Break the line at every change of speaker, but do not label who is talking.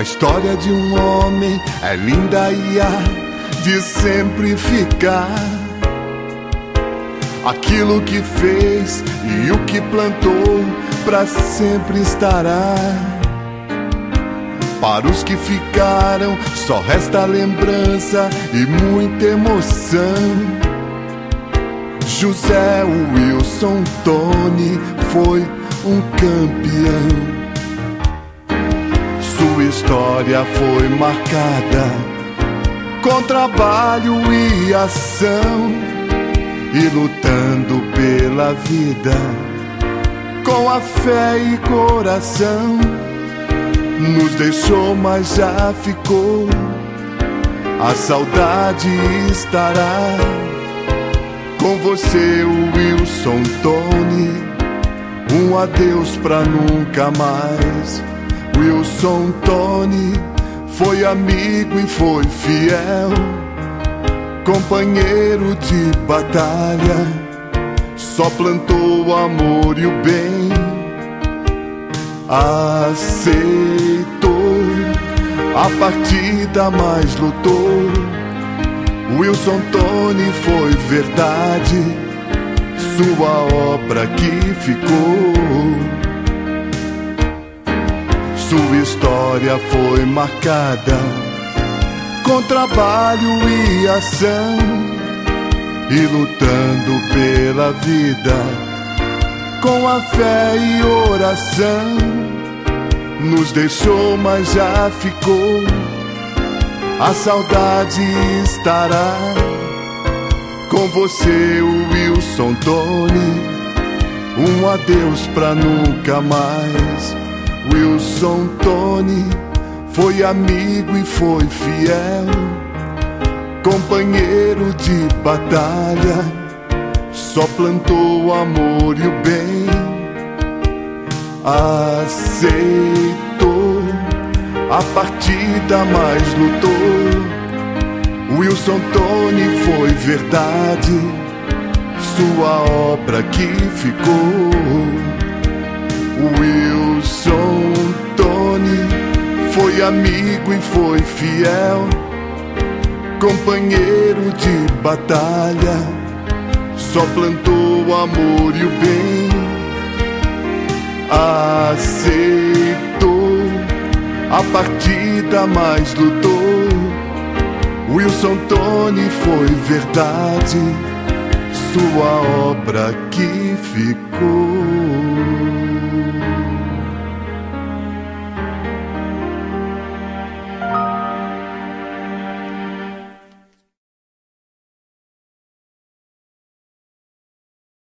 história de um homem é linda e há de sempre ficar. Aquilo que fez e o que plantou pra sempre estará. Para os que ficaram só resta lembrança e muita emoção. José Wilson Tony foi um campeão. Sua história foi marcada com trabalho e ação, e lutando pela vida com a fé e coração. Nos deixou, mas já ficou, a saudade estará com você, Wilson Tony. Um adeus pra nunca mais. Wilson Tony foi amigo e foi fiel, companheiro de batalha, só plantou o amor e o bem. Aceitou a partida, mas lutou. Wilson Tony foi verdade, sua obra que ficou. Sua história foi marcada com trabalho e ação, e lutando pela vida com a fé e oração. Nos deixou, mas já ficou, a saudade estará com você, Wilson Tony. Um adeus pra nunca mais. Wilson Tony foi amigo e foi fiel, companheiro de batalha, só plantou o amor e o bem. Aceitou a partida, mas lutou. Wilson Tony foi verdade, sua obra que ficou. Wilson Tony foi amigo e foi fiel, companheiro de batalha, só plantou o amor e o bem. Aceitou a partida, mas lutou. Wilson Tony foi verdade, sua obra que ficou.